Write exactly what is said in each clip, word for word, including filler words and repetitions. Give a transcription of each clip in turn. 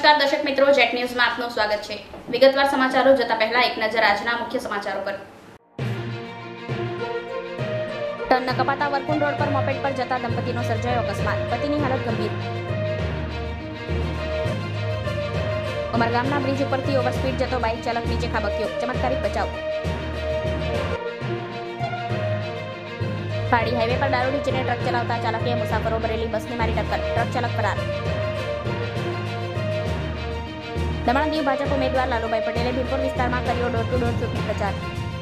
નમસ્કાર દર્શક મિત્રો, જેટ ન્યૂઝમાં આપનું સ્વાગત છે। વિગતવાર સમાચારો જોતા પહેલા એક નજર આજના મુખ્ય સમાચારો પર। ટન કપાતા વરકુંડ રોડ પર મોપેડ પર જતા દંપતીનો સર્જાયો અકસ્માત, પતિની હાલત ગંભીર। ઉમરગામના બ્રિજ ઉપરથી ઓવરસ્પીડ જતો બાઇક ચાલક નીચે ખાબક્યો, ચમત્કારિક બચાવ। પાડી હાઈવે પર દારૂ નીચેને ટ્રક ચલાવતા ચાલકે મુસાફરો ભરેલી બસને મારી ટક્કર, ટ્રક ચાલક ફરાર। દમણ દીવ ભાજપ ઉમેદવાર લાલુભાઈ પટેલે ભીમપુર વિસ્તારમાં કર્યો ડોર ટુ ડોર ચૂંટણી પ્રચાર।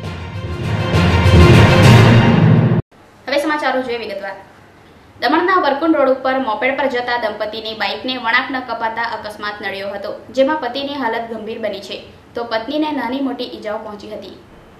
હવે સમાચારો જોઈએ વિગતવાર। દમણના વરકુંડ રોડ ઉપર મોપેડ પર જતા દંપતીની બાઇકને વળાંક ન કપાતા અકસ્માત નડ્યો હતો, જેમાં પતિની હાલત ગંભીર બની છે તો પત્નીને નાની મોટી ઈજાઓ પહોંચી હતી।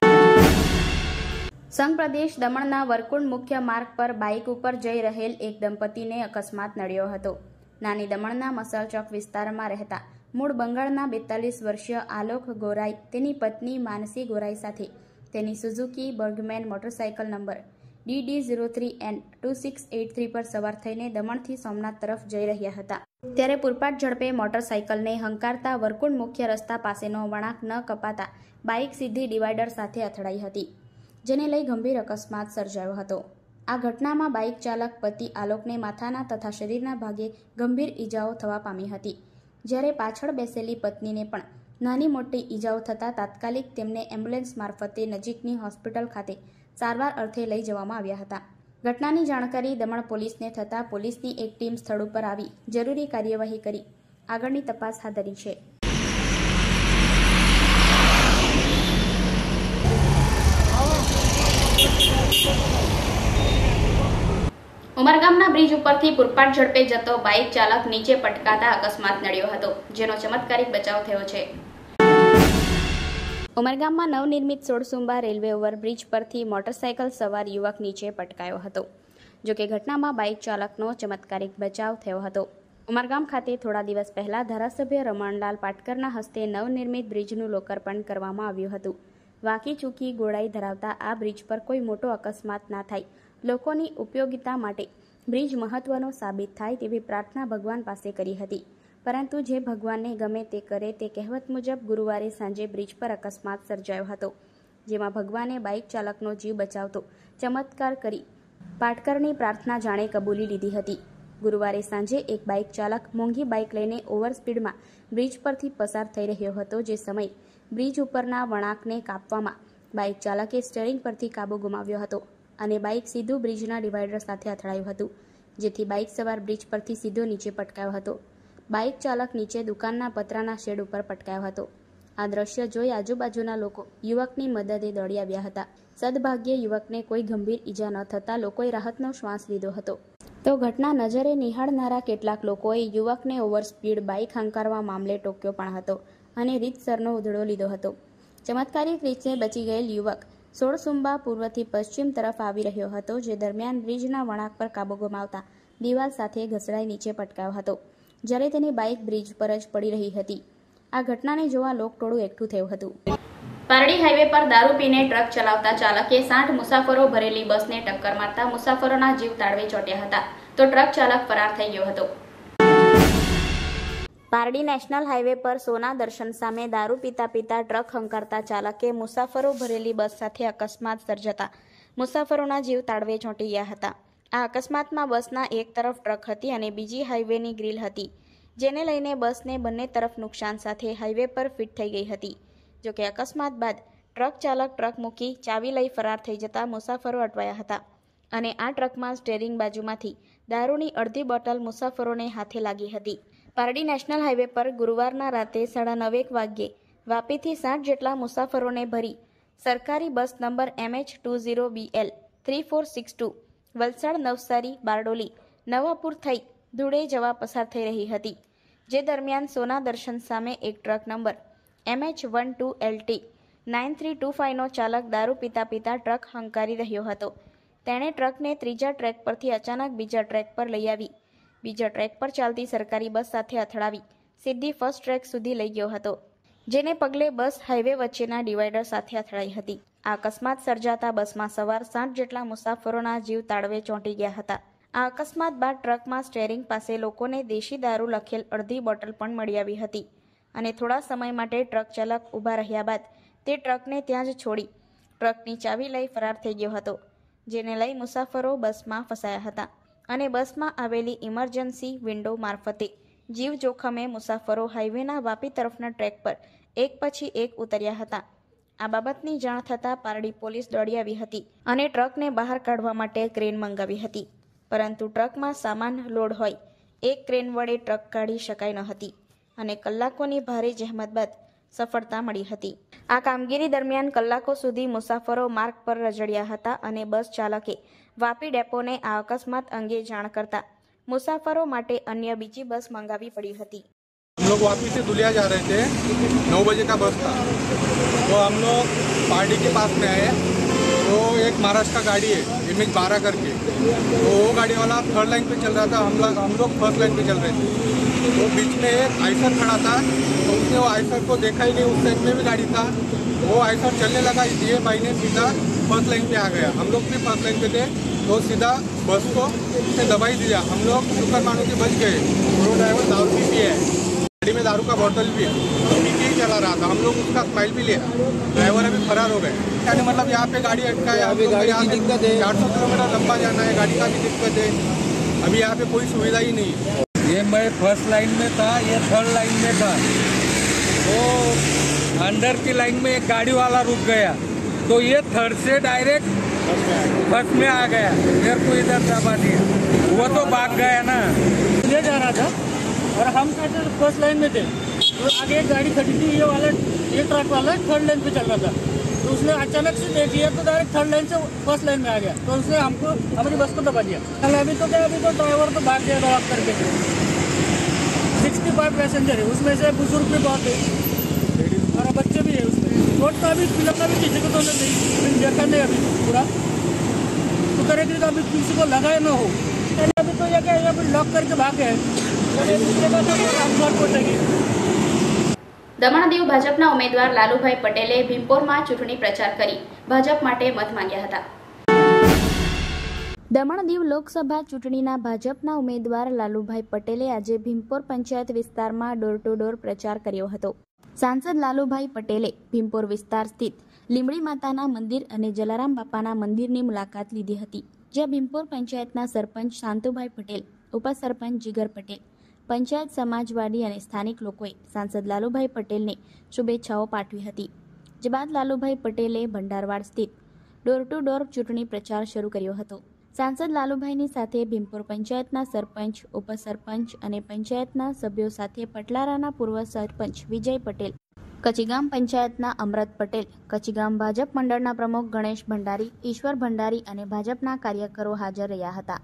સંઘ પ્રદેશ દમણના વરકુંડ મુખ્ય માર્ગ પર બાઇક ઉપર જઈ રહેલ એક દંપતીને અકસ્માત નડ્યો હતો। નાની દમણના મસલ ચોક વિસ્તારમાં રહેતા મૂળ બંગાળના બેતાલીસ વર્ષીય આલોક ગોરાઈ તેની પત્ની માનસી ગોરાઈ સાથે તેની Suzuki Burgman motorcycle number D D zero three N two six eight three પર સવાર થઈને દમણથી સોમનાથ તરફ જઈ રહ્યા હતા, ત્યારે પૂરપાટ ઝડપે મોટરસાઇકલને હંકારતા વરકુંડ મુખ્ય રસ્તા પાસેનો વળાંક ન કપાતા બાઇક સીધી ડિવાઈડર સાથે અથડાઈ હતી, જેને લઈ ગંભીર અકસ્માત સર્જાયો હતો। આ ઘટનામાં બાઇક ચાલક પતિ આલોકને માથાના તથા શરીરના ભાગે ગંભીર ઈજાઓ થવા પામી હતી, જ્યારે પાછળ બેસેલી પત્નીને પણ નાની મોટી ઈજાઓ થતાં તાત્કાલિક તેમને એમ્બ્યુલન્સ મારફતે નજીકની હોસ્પિટલ ખાતે સારવાર અર્થે લઈ જવામાં આવ્યા હતા। ઘટનાની જાણકારી દમણ પોલીસને થતાં પોલીસની એક ટીમ સ્થળ ઉપર આવી જરૂરી કાર્યવાહી કરી આગળની તપાસ હાથ ધરી છે। ઉમરગામના બ્રિજ ઉપરથી પૂરપાટ ઝડપે જતો બાઇક ચાલક નીચે પટકાતા અકસ્માત નડ્યો હતો, જેનો ચમત્કારિક બચાવ થયો છે। ઉમરગામમાં નવનિર્મિત સોળસુંબા રેલવે ઓવરબ્રિજ પરથી મોટરસાઇકલ સવાર યુવક નીચે પટકાયો હતો, જોકે ઘટનામાં બાઇક ચાલકનો ચમત્કારિક બચાવ થયો હતો। ઉમરગામ ખાતે થોડા દિવસ પહેલા ધારાસભ્ય રમણલાલ પાટકરના હસ્તે નવનિર્મિત બ્રિજનું લોકાર્પણ કરવામાં આવ્યું હતું। વાંકી ચૂકી ગોળાઈ ધરાવતા આ બ્રિજ પર કોઈ મોટો અકસ્માત ના થાય, લોકોની ઉપયોગિતા માટે બ્રિજ મહત્વનો સાબિત થાય તેવી પ્રાર્થના ભગવાન પાસે કરી હતી, પરંતુ જે ભગવાનને ગમે તે કરે તે કહેવત મુજબ ગુરુવારે સાંજે બ્રિજ પર અકસ્માત સર્જાયો હતો, જેમાં ભગવાને બાઇક ચાલકનો જીવ બચાવતો ચમત્કાર કરી પાટકરની પ્રાર્થના જાણે કબૂલી લીધી હતી। ગુરુવારે સાંજે એક બાઇક ચાલક મોંઘી બાઇક લઈને ઓવર સ્પીડમાં બ્રિજ પરથી પસાર થઈ રહ્યો હતો, જે સમયે બ્રિજ ઉપરના વળાંકને કાપવામાં બાઇક ચાલકે સ્ટીયરિંગ પરથી કાબુ ગુમાવ્યો હતો અને બાઇક સીધું બ્રિજના ડિવાઈડર સાથે અથડાયું હતું, જેથી બાઇક સવાર બ્રિજ પરથી સીધો નીચે પટકાયો હતો। બાઇક ચાલક નીચે દુકાનના પતરાના શેડ ઉપર પટકાયો હતો। આ દ્રશ્ય જોઈ આજુબાજુના લોકો યુવકની મદદે દોડી આવ્યા હતા। સદભાગ્યે યુવકને કોઈ ગંભીર ઈજા ન થતાં લોકોએ રાહતનો શ્વાસ લીધો હતો, તો ઘટના નજરે નિહાળનારા કેટલાક લોકોએ યુવકને ઓવર સ્પીડ બાઇક હંકારવા મામલે ટોક્યો પણ હતો અને રીતસરનો ઉધડો લીધો હતો। ચમત્કારિક રીતે બચી ગયેલ યુવક સોળસુંબા પૂર્વથી પશ્ચિમ તરફ આવી રહ્યો હતો, જે દરમિયાન બ્રિજના વળાંક પર કાબુ ગુમાવતા દિવાલ સાથે ઘસડાઈ નીચે પટકાયો હતો, જ્યારે તેની બાઇક બ્રિજ પર જ પડી રહી હતી। આ ઘટનાને જોવા લોકટોળું એકઠું થયું હતું। પારડી હાઈવે પર દારૂ પીને ટ્રક ચલાવતા ચાલકે સાઠ મુસાફરો ભરેલી બસને ટક્કર મારતા મુસાફરોના જીવ તાળવે ચોંટ્યા હતા, તો ટ્રક ચાલક ફરાર થઈ ગયો હતો। પારડી નેશનલ હાઈવે પર સોના દર્શન સામે દારૂ પીતા પીતા ટ્રક હંકારતા ચાલકે મુસાફરો ભરેલી બસ સાથે અકસ્માત સર્જતા મુસાફરોના જીવ તાળવે ચોંટી ગયા હતા। આ અકસ્માતમાં બસના એક તરફ ટ્રક હતી અને બીજી હાઈવેની ગ્રીલ હતી, જેને લઈને બસને બંને તરફ નુકસાન સાથે હાઈવે પર ફિટ થઈ ગઈ હતી। જોકે અકસ્માત બાદ ટ્રક ચાલક ટ્રક મૂકી ચાવી લઈ ફરાર થઈ જતા મુસાફરો અટવાયા હતા અને આ ટ્રકમાં સ્ટીયરિંગ બાજુમાંથી દારૂની અડધી બોટલ મુસાફરોને હાથે લાગી હતી। પારડી નેશનલ હાઈવે પર ગુરુવારના રાતે સાડા નવેક વાગ્યે વાપીથી સાઠ જેટલા મુસાફરોને ભરી સરકારી bus number M H two zero B L three four six two Valsad Navsari Bardoli Navapur થઈ ધૂળે જવા પસાર થઈ રહી હતી, જે દરમિયાન સોના દર્શન સામે એક truck number M H one two L T nine three two ફાઇવનો ચાલક દારૂ પીતા પીતા ટ્રક હંકારી રહ્યો હતો। તેણે ટ્રકને ત્રીજા ટ્રેક પરથી અચાનક બીજા ટ્રેક પર લઈ આવી બીજા ટ્રેક પર ચાલતી સરકારી બસ સાથે અથડાવી સીધી ફર્સ્ટ ટ્રેક સુધી લઈ ગયો હતો, જેને પગલે બસ હાઈવે વચ્ચેના ડિવાઈડર સાથે અથડાઈ હતી। આ અકસ્માત સર્જાતા બસમાં સવાર સાઠ જેટલા મુસાફરોના જીવ તાળવે ચોંટી ગયા હતા આ અકસ્માત બાદ ટ્રકમાં સ્ટેરિંગ પાસે લોકોને દેશી દારૂ લખેલ અડધી બોટલ પણ મળી આવી હતી અને થોડા સમય માટે ટ્રક ચાલક ઊભા રહ્યા બાદ તે ટ્રકને ત્યાં જ છોડી ટ્રકની ચાવી લઈ ફરાર થઈ ગયો હતો, જેને લઈ મુસાફરો બસમાં ફસાયા હતા અને બસમાં આવેલી ઇમરજન્સી વિન્ડો મારફતે જીવ જોખમે મુસાફરો હાઈવેના વાપી તરફના ટ્રેક પર એક પછી એક ઉતર્યા હતા। આ બાબતની જાણ થતાં પારડી પોલીસ દોડી આવી હતી અને ટ્રકને બહાર કાઢવા માટે ક્રેન મંગાવી હતી, પરંતુ ટ્રકમાં સામાન લોડ હોય એક ક્રેન વડે ટ્રક કાઢી શકાઈ ન હતી અને કલાકોની ભારે જહેમત બાદ સફળતા મળી હતી। આ કામગીરી દરમિયાન કલાકો સુધી મુસાફરો માર્ગ પર રજડ્યા હતા અને બસ ચાલકે વાપી ડેપોને આ અકસ્માત અંગે જાણ કરતા मुसाफरों माटे अन्य बीजी बस मंगावी पड़ी थी। हम लोग वापी से दुलिया जा रहे थे, नौ बजे का बस था, तो हम लोग पार्टी के पास में आए तो एक महाराष्ट्र का गाड़ी है एम एच बारह करके, तो वो गाड़ी वाला थर्ड लाइन पे चल रहा था, हम लोग हम लोग फर्स्ट लाइन पे चल रहे थे। तो बीच में एक आइसर खड़ा था, तो उसने वो आइसर को देखा ही नहीं, उस साइड में भी गाड़ी था, वो आइसर चलने लगा, इसलिए भाई ने सीधा फर्स्ट लाइन पे आ गया। हम लोग भी फर्स्ट लाइन पे थे, तो सीधा बस को से दबाई दिया। हम लोग शुक्र मानो कि बच गए। वो ड्राइवर दारू पी पी है, गाड़ी में दारू का बोतल भी है, तो पी के ही चला रहा था। हम लोग उसका स्माइल भी लिया, ड्राइवर अभी फरार हो गए। यानी मतलब यहाँ पे गाड़ी अटका है, अभी गाड़ी की दिक्कत है, चार सौ किलोमीटर लंबा जाना है, गाड़ी का भी दिक्कत है, अभी यहाँ पे कोई सुविधा ही नहीं है। ये मैं फर्स्ट लाइन में था, ये थर्ड लाइन में था, तो अंदर की लाइन में एक गाड़ी वाला रुक गया, तो ये थर्ड से डायरेक्ट बस में आ गया, मेरे को इधर दबा दिया, वो तो भाग गया ना। ले जा रहा था और हम फर्स्ट लाइन में थे, तो आगे एक गाड़ी खड़ी थी, ये वाला ये ट्रक वाला थर्ड लाइन पे चल रहा था, तो उसने अचानक से देख लिया तो डायरेक्ट थर्ड लाइन से फर्स्ट लाइन में आ गया, तो उसने हमको हमारी बस को दबा दिया। अभी तो क्या अभी तो ड्राइवर तो भाग गया दबा करके। सिक्सटी फाइव पैसेंजर है, उसमें से बुजुर्ग भी बहुत है और बच्चे भी है उसमें। रोड का अभी फिल्म का भी किसी को तो नहीं देखा नहीं अभी पूरा, तो करेगी तो अभी किसी को लगा न हो। अभी तो ये क्या अभी लॉक करके भागे हैं, દમણદીવ ભાજપના ઉમેદવાર લાલુભાઈ પટેલે ભીમપોરમાં ચૂંટણી પ્રચાર કરી ભાજપ માટે મત માંગ્યા હતા। દમણદીવ લોકસભા ચૂંટણીના ભાજપના ઉમેદવાર લાલુભાઈ પટેલે આજે ભીમપોર પંચાયત વિસ્તારમાં ડોર ટુ ડોર પ્રચાર કર્યો હતો। સાંસદ લાલુભાઈ પટેલે ભીમપોર વિસ્તાર સ્થિત લીમડી માતાના મંદિર અને જલારામ બાપાના મંદિરની મુલાકાત લીધી હતી, જ્યાં ભીમપોર પંચાયતના સરપંચ શાંતુભાઈ પટેલ, ઉપસરપંચ જીગર પટેલ, પંચાયત સમાજવાદી અને સ્થાનિક લોકોએ સાંસદ લાલુભાઈ પટેલને શુભેચ્છાઓ પાઠવી હતી। જે બાદ લાલુભાઈ પટેલે ભંડારવાડ સ્થિત ડોર ટુ ડોર ચૂંટણી પ્રચાર શરૂ કર્યો હતો। સાંસદ લાલુભાઈની સાથે ભીમપોર પંચાયતના સરપંચ, ઉપસરપંચ અને પંચાયતના સભ્યો સાથે પટલારાના પૂર્વ સરપંચ વિજય પટેલ, કચીગામ પંચાયતના અમરત પટેલ, કચીગામ ભાજપ મંડળના પ્રમુખ ગણેશ ભંડારી, ઈશ્વર ભંડારી અને ભાજપના કાર્યકરો હાજર રહ્યા હતા।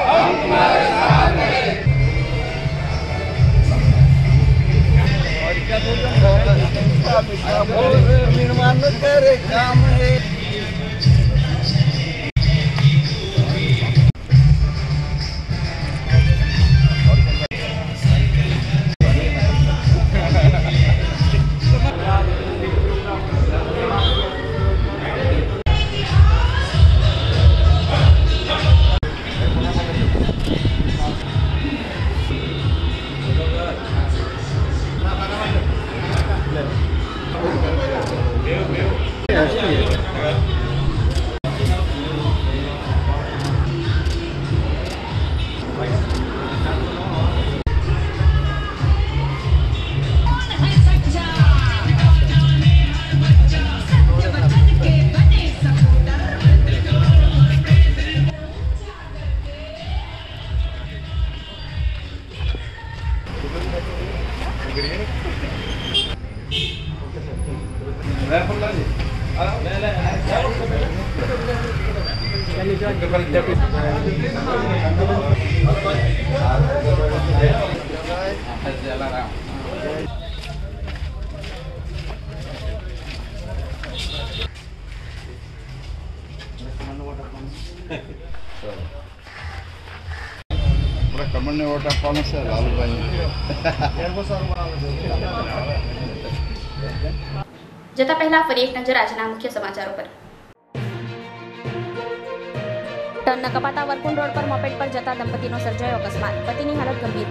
કમળને વોટ આપવાનો છે લાલુભાઈ। જતા પહેલા ફરી એક નજર આજના મુખ્ય સમાચારો પર। ટર્ન કપાતા વરકુંડ રોડ પર મોપેડ પર જતા દંપતીનો સર્જાયો અકસ્માત, પતિની હાલત ગંભીર.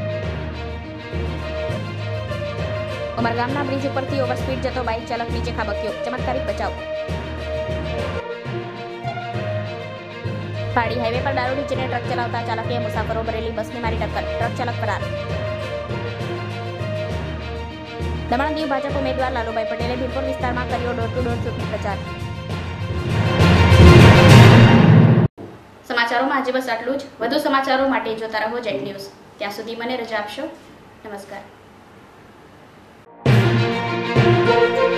ઉમરગામના બ્રિજ ઉપરથી ઓવરસ્પીડ જતો બાઇક ચાલક નીચે ખાબક્યો, ચમત્કારિક બચાવ. પાડી હાઈવે પર દારૂ નીચેને ટ્રક ચલાવતા ચાલકે મુસાફરો ભરેલી બસને મારી ટક્કર, ટ્રક ચાલક ફરાર. દમણ દીવ ભાજપ ઉમેદવાર લાલુભાઈ પટેલે ભીમપુર વિસ્તારમાં કર્યો ડોર ટુ ડોર ચૂંટણી પ્રચાર. સમાચારોમાં આજે બસ આટલું જ. વધુ સમાચારો માટે જોતા રહો જેટ ન્યૂઝ. ત્યાં સુધી મને રજા આપશો. નમસ્કાર.